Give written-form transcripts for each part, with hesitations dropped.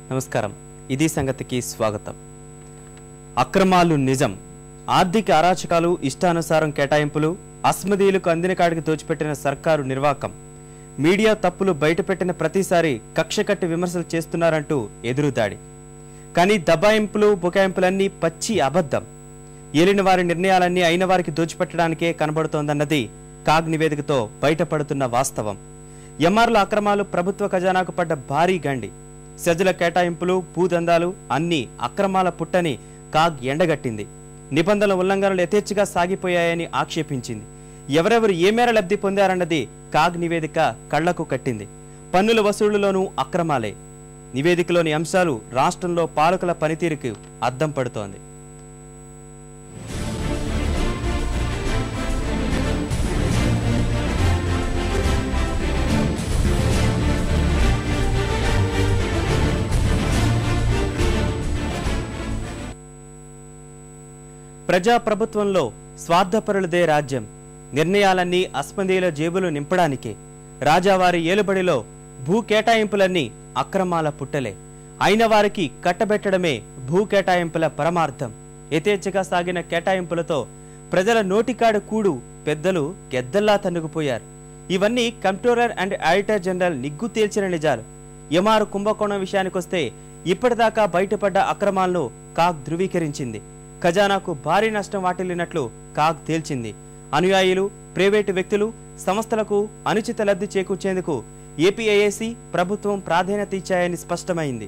నమస్కారం. ఇది సంగతికి స్వాగతం. అక్రమాలు నిజం. ఆర్థిక అరాచకాలు, ఇష్టానుసారం కేటాయింపులు, అస్మదీయులకు అందిన కాడికి దోచిపెట్టిన సర్కారు నిర్వాకం. మీడియా తప్పులు బయటపెట్టిన ప్రతిసారి కక్షకట్టి విమర్శలు చేస్తున్నారంటూ ఎదురుదాడి. కానీ దబాయింపులు, బుకాయింపులన్నీ పచ్చి అబద్ధం. ఏలిన వారి నిర్ణయాలన్నీ అయిన వారికి దోచిపెట్టడానికే కనబడుతోందన్నది కాగ్ నివేదికతో బయటపడుతున్న వాస్తవం. ఎంఆర్ల అక్రమాలు ప్రభుత్వ ఖజానాకు పడ్డ భారీ గండి. సెజల కేటాయింపులు, భూదందాలు అన్నీ అక్రమాల పుట్టని కాగ్ ఎండగట్టింది. నిబంధనల ఉల్లంఘనలు యథేచ్ఛగా సాగిపోయాయని ఆక్షేపించింది. ఎవరెవరు ఏ మేర లబ్ధి పొందారన్నది కాగ్ నివేదిక కళ్లకు కట్టింది. పన్నుల వసూళ్లలోనూ అక్రమాలే. నివేదికలోని అంశాలు రాష్ట్రంలో పాలకుల పనితీరుకు అద్దం పడుతోంది. ప్రజాప్రభుత్వంలో స్వార్థపరులదే రాజ్యం. నిర్ణయాలన్నీ అస్మదీయుల జేబులు నింపడానికే. రాజావారి ఏలుబడిలో భూ కేటాయింపులన్నీ అక్రమాల పుట్టలే. అయిన వారికి కట్టబెట్టడమే భూ కేటాయింపుల పరమార్థం. యథేచ్ఛగా సాగిన కేటాయింపులతో ప్రజల నోటికాడు కూడు పెద్దలు గెద్దల్లా తన్నుకుపోయారు. ఇవన్నీ కంప్ట్రోలర్ అండ్ ఆడిటర్ జనరల్ నిగ్గు తేల్చిన నిజాలు. ఎంఆర్ కుంభకోణం విషయానికొస్తే ఇప్పటిదాకా బయటపడ్డ అక్రమాలను కాగ్ ధృవీకరించింది. ఖజానాకు భారీ నష్టం వాటిల్లినట్లు కాగ్ తేల్చింది. అనుయాయులు, ప్రైవేటు వ్యక్తులు, సంస్థలకు అనుచిత లబ్ధి చేకూర్చేందుకు ఏపీఐఏసీ ప్రభుత్వం ప్రాధాన్యత ఇచ్చాయని స్పష్టమైంది.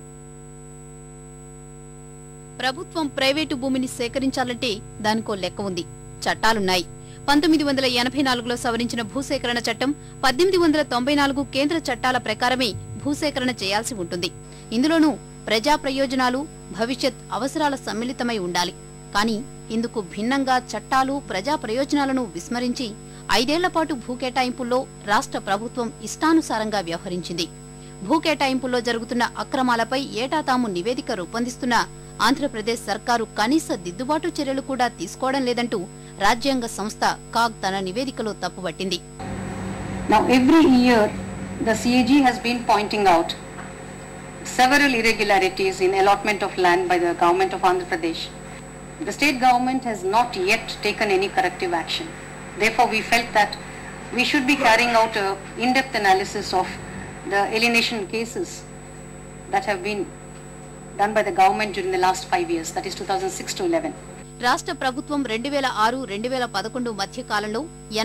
ప్రభుత్వం ప్రైవేటు భూమిని సేకరించాలంటే దానికో లెక్క ఉంది, చట్టాలున్నాయి. 1984లో సవరించిన భూసేకరణ చట్టం, 1894 కేంద్ర చట్టాల ప్రకారమే భూసేకరణ చేయాల్సి ఉంటుంది. ఇందులోనూ ప్రజా ప్రయోజనాలు, భవిష్యత్ అవసరాల సమ్మిళితమై ఉండాలి. కానీ ఇందుకు భిన్నంగా చట్టాలు, ప్రజా ప్రయోజనాలను విస్మరించి 5 ఏళ్ల పాటు భూకేటాయింపుల్లో రాష్ట్ర ప్రభుత్వం ఇష్టానుసారంగా వ్యవహరించింది. భూకేటాయింపుల్లో జరుగుతున్న అక్రమాలపై ఏటా తాము నివేదిక రూపొందిస్తున్న ఆంధ్రప్రదేశ్ సర్కారు కనీస దిద్దుబాటు చర్యలు కూడా తీసుకోవడం లేదంటూ రాజ్యాంగ సంస్థ కాగ్ తన నివేదికలో తప్పుపట్టింది. Now every year the CAG has been pointing out several irregularities in allotment of land by the government of Andhra Pradesh. The state government has not yet taken any corrective action. Therefore, we felt that we should be carrying out an in-depth analysis of the alienation cases that have been done by the government during the last 5 years, that is 2006 to 11. రాష్ట్ర ప్రభుత్వం 2006-2011 మధ్య కాలంలో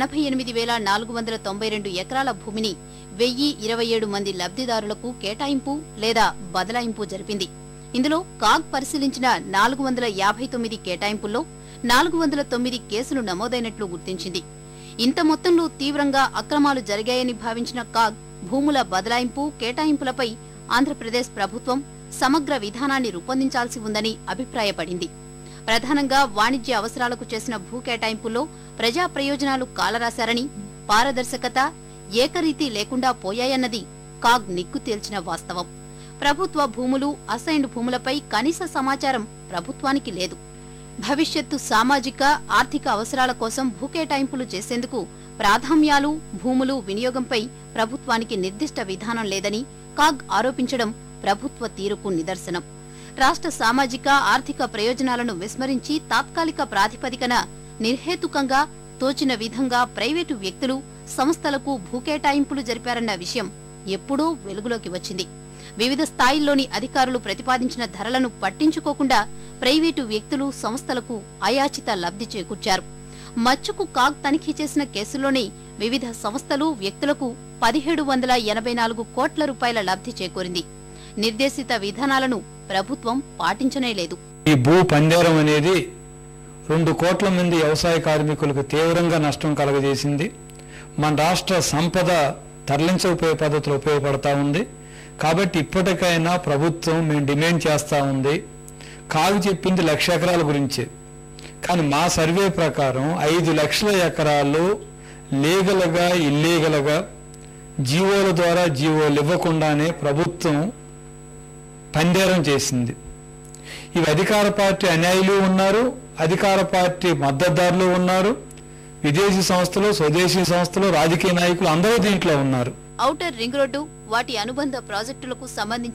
88,492 ఎకరాల భూమిని 1027 మంది లబ్ధిదారులకు కేటాయింపు లేదా బదలాయింపు జరిపింది. ఇందులో కాగ్ పరిశీలించిన 459 కేటాయింపుల్లో 409 కేసులు నమోదైనట్లు గుర్తించింది. ఇంత మొత్తంలో తీవ్రంగా అక్రమాలు జరిగాయని భావించిన కాగ్ భూముల బదలాయింపు, కేటాయింపులపై ఆంధ్రప్రదేశ్ ప్రభుత్వం సమగ్ర విధానాన్ని రూపొందించాల్సి ఉందని అభిప్రాయపడింది. ప్రధానంగా వాణిజ్య అవసరాలకు చేసిన భూ కేటాయింపుల్లో ప్రజా ప్రయోజనాలు కాలరాశారని, పారదర్శకత, ఏకరీతి లేకుండా పోయాయన్నది కాగ్ నిగ్గు తేల్చిన వాస్తవం. ప్రభుత్వ భూములు, అసైన్డ్ భూములపై కనీస సమాచారం ప్రభుత్వానికి లేదు. భవిష్యత్తు సామాజిక, ఆర్థిక అవసరాల కోసం భూకేటాయింపులు చేసేందుకు ప్రాధాన్యాలు, భూములు వినియోగంపై ప్రభుత్వానికి నిర్దిష్ట విధానం లేదని కాగ్ ఆరోపించడం ప్రభుత్వ తీరుకు నిదర్శనం. రాష్ట్ర సామాజిక, ఆర్థిక ప్రయోజనాలను విస్మరించి తాత్కాలిక ప్రాతిపదికన నిర్హేతుకంగా తోచిన విధంగా ప్రైవేటు వ్యక్తులు, సంస్థలకు భూకేటాయింపులు జరిపారన్న విషయం ఎప్పుడో వెలుగులోకి వచ్చింది. వివిధ స్థాయిల్లోని అధికారులు ప్రతిపాదించిన ధరలను పట్టించుకోకుండా ప్రైవేటు వ్యక్తులు, సంస్థలకు అయాచిత లబ్ధి చేకూర్చారు. మచ్చుకు కాగ్ తనిఖీ చేసిన కేసుల్లోనే వివిధ సంస్థలు, వ్యక్తులకు 1784 కోట్ల రూపాయల లబ్ధి చేకూరింది. నిర్దేశిత విధానాలను ప్రభుత్వం పాటించనే లేదు. ఈ భూ పందేరం అనేది 2 కోట్ల మంది వ్యవసాయ కార్మికులకు తీవ్రంగా నష్టం కలగజేసింది. మన రాష్ట్ర సంపద తరలించకపోయే పద్ధతిలో ఉపయోగపడతా ఉంది. కాబట్టి ఇప్పటికైనా ప్రభుత్వం మేము డిమాండ్ చేస్తూ ఉంది. కాగు చెప్పింది 1,00,000 ఎకరాల గురించే, కానీ మా సర్వే ప్రకారం 5 లక్షల ఎకరాలు లీగల్గా, ఇల్లీగల్గా జీవోల ద్వారా జీవోలు ఇవ్వకుండానే ప్రభుత్వం పందేరం చేసింది. ఇవి అధికార పార్టీ అన్యాయులు ఉన్నారు, అధికార పార్టీ మద్దతుదారులు ఉన్నారు, విదేశీ సంస్థలు, స్వదేశీ సంస్థలు, రాజకీయ నాయకులు అందరూ దీంట్లో ఉన్నారు. ఔటర్ రింగ్ రోడ్డు, వాటి అనుబంధ ప్రాజెక్టులకు సంబంధించి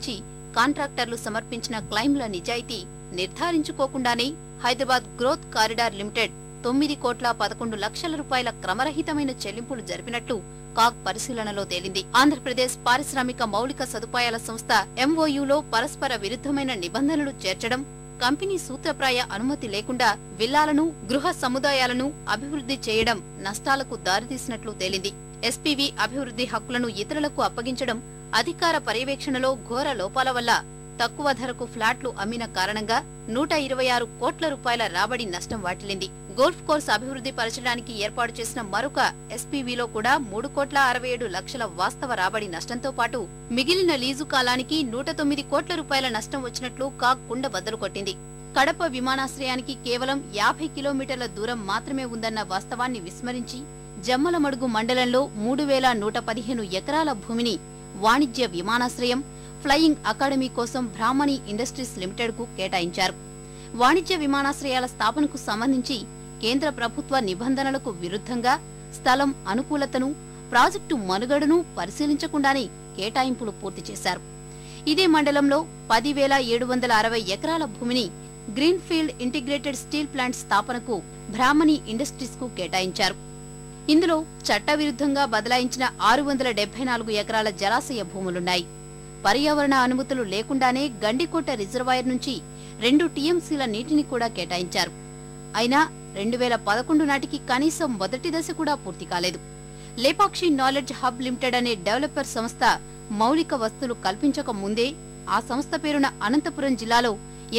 కాంట్రాక్టర్లు సమర్పించిన క్లెయిమ్ల నిజాయితీ నిర్ధారించుకోకుండానే హైదరాబాద్ గ్రోత్ కారిడార్ లిమిటెడ్ 9,11,00,000 రూపాయల క్రమరహితమైన చెల్లింపులు జరిపినట్లు కాగ్ పరిశీలనలో తేలింది. ఆంధ్రప్రదేశ్ పారిశ్రామిక మౌలిక సదుపాయాల సంస్థ ఎంఓయూలో పరస్పర విరుద్ధమైన నిబంధనలు చేర్చడం, కంపెనీ సూత్రప్రాయ అనుమతి లేకుండా విల్లాలను, గృహ సముదాయాలను అభివృద్ధి చేయడం నష్టాలకు దారితీసినట్లు తేలింది. ఎస్పీవీ అభివృద్ధి హక్కులను ఇతరులకు అప్పగించడం, అధికార పర్యవేక్షణలో ఘోర లోపాల వల్ల తక్కువ ధరకు ఫ్లాట్లు అమ్మిన కారణంగా 126 కోట్ల రూపాయల రాబడి నష్టం వాటిల్లింది. గోల్ఫ్ కోర్స్ అభివృద్ధి పరచడానికి ఏర్పాటు చేసిన మరొక ఎస్పీవీలో కూడా 3,67,00,000 వాస్తవ రాబడి నష్టంతో పాటు మిగిలిన లీజు కాలానికి 109 కోట్ల రూపాయల నష్టం వచ్చినట్లు కాగ్ కుండ బద్దలు కొట్టింది. కడప విమానాశ్రయానికి కేవలం 50 కిలోమీటర్ల దూరం మాత్రమే ఉందన్న వాస్తవాన్ని విస్మరించి జమ్మలమడుగు మండలంలో 3,115 ఎకరాల భూమిని వాణిజ్య విమానాశ్రయం, ఫ్లయింగ్ అకాడమీ కోసం బ్రాహ్మణి ఇండస్ట్రీస్ లిమిటెడ్ కు కేటాయించారు. వాణిజ్య విమానాశ్రయాల స్థాపనకు సంబంధించి కేంద్ర ప్రభుత్వ నిబంధనలకు విరుద్ధంగా స్థలం అనుకూలతను, ప్రాజెక్టు మనుగడను పరిశీలించకుండానే కేటాయింపులు పూర్తి చేశారు. ఇదే మండలంలో 10,760 ఎకరాల భూమిని గ్రీన్ఫీల్డ్ ఇంటిగ్రేటెడ్ స్టీల్ ప్లాంట్ స్థాపనకు బ్రాహ్మణి ఇండస్ట్రీస్ కు కేటాయించారు. ఇందులో చట్టవిరుద్ధంగా బదలాయించిన 674 ఎకరాల జలాశయ భూములున్నాయి. పర్యావరణ అనుమతులు లేకుండానే గండికోట రిజర్వాయర్ నుంచి 2 టీఎంసీల నీటిని కూడా కేటాయించారు. అయినా 2011 నాటికి కనీసం మొదటి దశ కూడా పూర్తి కాలేదు. లేపాక్షి నాలెడ్జ్ హబ్ లిమిటెడ్ అనే డెవలపర్ సంస్థ మౌలిక వస్తువులు కల్పించక ముందే ఆ సంస్థ పేరున అనంతపురం జిల్లాలో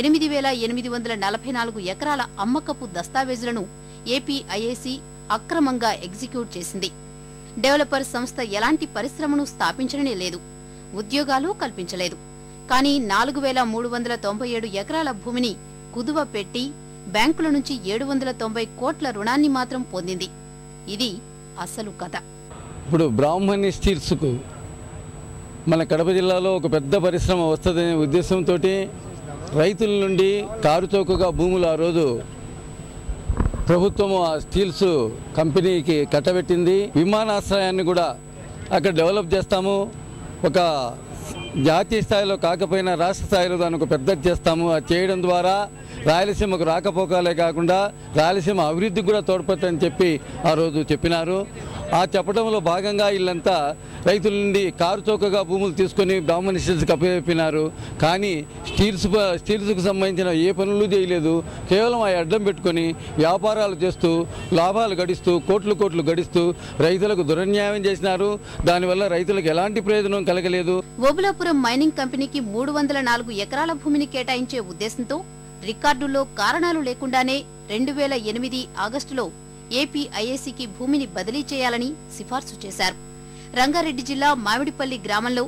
8,844 ఎకరాల అమ్మకపు దస్తావేజులను ఏపీఐఏసీ అక్రమంగా ఎగ్జిక్యూట్ చేసింది. డెవలపర్ సంస్థ ఎలాంటి పరిశ్రమను స్థాపించనే లేదు, ఉద్యోగాలు కల్పించలేదు. కానీ 4,397 ఎకరాల భూమిని కుదువ పెట్టి బ్యాంకుల నుంచి 790 కోట్ల రుణాన్ని మాత్రం పొందింది. ఇది అసలు కథ. ఇప్పుడు బ్రాహ్మణి స్టీల్స్ కు మన కడప జిల్లాలో ఒక పెద్ద పరిశ్రమ వస్తుందనే ఉద్దేశంతో రైతుల నుండి కారుచౌకగా భూములు ఆ రోజు ప్రభుత్వం ఆ స్టీల్స్ కంపెనీకి కట్టబెట్టింది. విమానాశ్రయాన్ని కూడా అక్కడ డెవలప్ చేస్తాము, ఒక జాతీయ స్థాయిలో కాకపోయినా రాష్ట్ర స్థాయిలో దాన్ని ఒక పెద్దది చేస్తాము. అది చేయడం ద్వారా రాయలసీమకు రాకపోకలే కాకుండా రాయలసీమ అభివృద్ధికి కూడా తోడ్పడతాయని చెప్పి ఆ రోజు చెప్పినారు. ఆ చెప్పడంలో భాగంగా వీళ్ళంతా రైతుల నుండి కారు చౌకగా భూములు తీసుకొని బ్రాహ్మణ స్టీల్స్కి అప్పచెప్పినారు. కానీ స్టీల్స్కు సంబంధించిన ఏ పనులు చేయలేదు. కేవలం ఆ అడ్డం పెట్టుకొని వ్యాపారాలు చేస్తూ లాభాలు గడిస్తూ కోట్లు గడిస్తూ రైతులకు దురన్యాయం చేసినారు. దానివల్ల రైతులకు ఎలాంటి ప్రయోజనం కలగలేదు. ఓబులాపురం మైనింగ్ కంపెనీకి 304 ఎకరాల భూమిని కేటాయించే ఉద్దేశంతో రికార్డుల్లో కారణాలు లేకుండానే 2008 ఆగస్టులో ఏపీఐఏసీకి భూమిని బదిలీ చేయాలని సిఫార్సు చేశారు. రంగారెడ్డి జిల్లా మామిడిపల్లి గ్రామంలో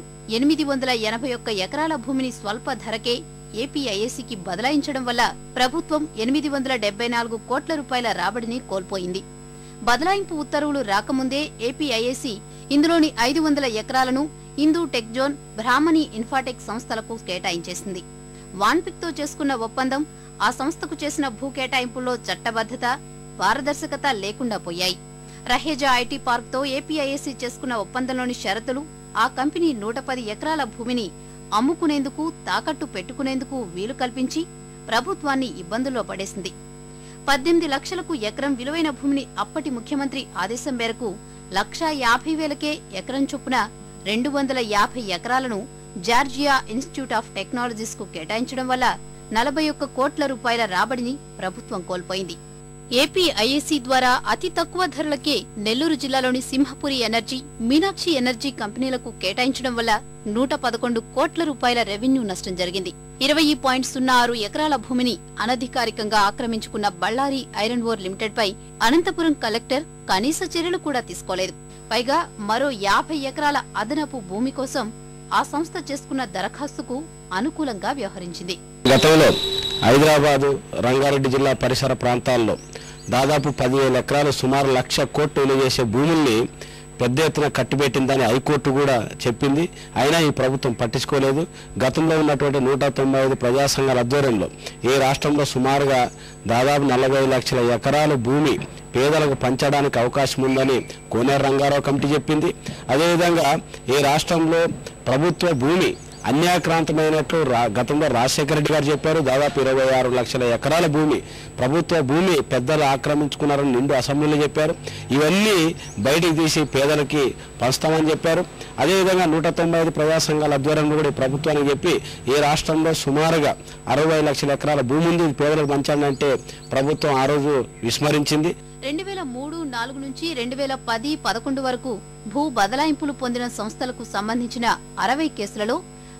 881 ఎకరాల భూమిని స్వల్ప ధరకే ఏపీఐఏసీకి బదలాయించడం వల్ల ప్రభుత్వం 874 కోట్ల రూపాయల రాబడిని కోల్పోయింది. బదలాయింపు ఉత్తర్వులు రాకముందే ఏపీఐఏసీ ఇందులోని 500 ఎకరాలను Hindu tech zone, Brahmani infratech సంస్థలకు కేటాయించేసింది. వాన్పిక్తో చేసుకున్న ఒప్పందం, ఆ సంస్థకు చేసిన భూ కేటాయింపుల్లో చట్టబద్ధత, పారదర్శకత లేకుండా పోయాయి. రహేజా ఐటీ పార్క్తో ఏపీఐఏసీ చేసుకున్న ఒప్పందంలోని షరతులు ఆ కంపెనీ 110 ఎకరాల భూమిని అమ్ముకునేందుకు, తాకట్టు పెట్టుకునేందుకు వీలు కల్పించి ప్రభుత్వాన్ని ఇబ్బందుల్లో పడేసింది. 18 లక్షలకు ఎకరం విలువైన భూమిని అప్పటి ముఖ్యమంత్రి ఆదేశం మేరకు 1,50,000కే ఎకరం చొప్పున 250 ఎకరాలను జార్జియా ఇన్స్టిట్యూట్ ఆఫ్ టెక్నాలజీస్ కు కేటాయించడం వల్ల 41 కోట్ల రూపాయల రాబడిని ప్రభుత్వం కోల్పోయింది. ఏపీఐఏసీ ద్వారా అతి తక్కువ ధరలకే నెల్లూరు జిల్లాలోని సింహపురి ఎనర్జీ, మీనాక్షి ఎనర్జీ కంపెనీలకు కేటాయించడం వల్ల 111 కోట్ల రూపాయల రెవెన్యూ నష్టం జరిగింది. 20.06 ఎకరాల భూమిని అనధికారికంగా ఆక్రమించుకున్న బళ్ళారి ఐరన్ ఓర్ లిమిటెడ్ పై అనంతపురం కలెక్టర్ కనీస చర్యలు కూడా తీసుకోలేదు. పైగా మరో 50 ఎకరాల అదనపు భూమి కోసం ఆ సంస్థ చేసుకున్న దరఖాస్తుకు అనుకూలంగా వ్యవహరించింది. గతంలో హైదరాబాదు, రంగారెడ్డి జిల్లా పరిసర ప్రాంతాల్లో దాదాపు 10,000 ఎకరాలు సుమారు 1,00,000 కోట్లు విలువ చేసే భూముల్ని పెద్ద ఎత్తున కట్టిబెట్టిందని హైకోర్టు కూడా చెప్పింది. అయినా ఈ ప్రభుత్వం పట్టించుకోలేదు. గతంలో ఉన్నటువంటి 195 ప్రజా సంఘాల ఆధ్వర్యంలో ఏ రాష్ట్రంలో సుమారుగా దాదాపు 40 లక్షల ఎకరాల భూమి పేదలకు పంచడానికి అవకాశం ఉందని కోనేరు రంగారావు కమిటీ చెప్పింది. అదేవిధంగా ఏ రాష్ట్రంలో ప్రభుత్వ భూమి అన్యాక్రాంతమైనట్లు గతంలో రాజశేఖర రెడ్డి గారు చెప్పారు. దాదాపు 26 లక్షల ఎకరాల భూమి ప్రభుత్వ భూమి పెద్దలు ఆక్రమించుకున్నారని నిండు అసెంబ్లీలో చెప్పారు. ఇవన్నీ బయటికి తీసి పేదలకి పంచుతామని చెప్పారు. అదేవిధంగా 195 ప్రజా సంఘాల ఆధ్వర్యంలో కూడా ప్రభుత్వానికి చెప్పి ఈ రాష్ట్రంలో సుమారుగా 60 లక్షల ఎకరాల భూమి ఉంది, పేదలకు పంచాలంటే ప్రభుత్వం ఆ రోజు విస్మరించింది. 2003-4 నుంచి 2010-11 వరకు భూ బదలాయింపులు పొందిన సంస్థలకు సంబంధించిన 60 కేసులలో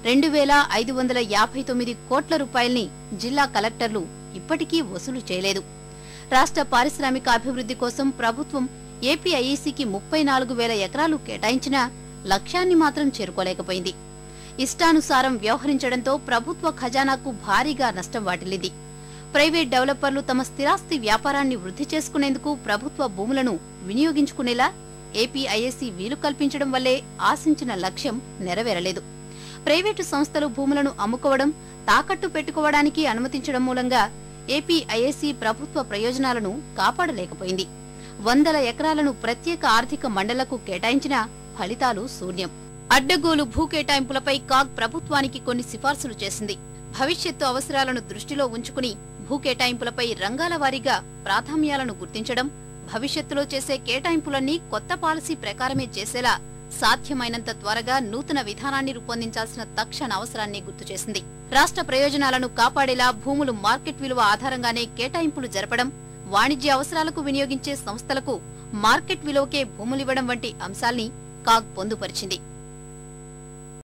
2,559 కోట్ల రూపాయల్ని జిల్లా కలెక్టర్లు ఇప్పటికీ వసూలు చేయలేదు. రాష్ట్ర పారిశ్రామిక అభివృద్ధి కోసం ప్రభుత్వం ఏపీఐఈసీకి 34,000 ఎకరాలు కేటాయించినా లక్ష్యాన్ని మాత్రం చేరుకోలేకపోయింది. ఇష్టానుసారం వ్యవహరించడంతో ప్రభుత్వ ఖజానాకు భారీగా నష్టం వాటిల్లింది. ప్రైవేట్ డెవలపర్లు తమ స్థిరాస్తి వ్యాపారాన్ని వృద్ధి చేసుకునేందుకు ప్రభుత్వ భూములను వినియోగించుకునేలా ఏపీఐఏసీ వీలు కల్పించడం వల్లే ఆశించిన లక్ష్యం నెరవేరలేదు. ప్రైవేటు సంస్థలు భూములను అమ్ముకోవడం, తాకట్టు పెట్టుకోవడానికి అనుమతించడం మూలంగా ఏపీఐఏసీ ప్రభుత్వ ప్రయోజనాలను కాపాడలేకపోయింది. 100 ఎకరాలను ప్రత్యేక ఆర్థిక మండళ్లకు కేటాయించినా ఫలితాలు శూన్యం. అడ్డగోలు భూ కేటాయింపులపై కాగ్ ప్రభుత్వానికి కొన్ని సిఫార్సులు చేసింది. భవిష్యత్తు అవసరాలను దృష్టిలో ఉంచుకుని భూ కేటాయింపులపై రంగాల వారీగా ప్రాధాన్యాలను గుర్తించడం, భవిష్యత్తులో చేసే కేటాయింపులన్నీ కొత్త పాలసీ ప్రకారమే చేసేలా సాధ్యమైనంత త్వరగా నూతన విధానాన్ని రూపొందించాల్సిన తక్షణ అవసరాన్ని గుర్తు చేసింది. రాష్ట్ర ప్రయోజనాలను కాపాడేలా భూములు మార్కెట్ విలువ ఆధారంగానే కేటాయింపులు జరపడం, వాణిజ్య అవసరాలకు వినియోగించే సంస్థలకు మార్కెట్ విలువకే భూములివ్వడం వంటి అంశాల్ని కాగ్ పొందుపరిచింది.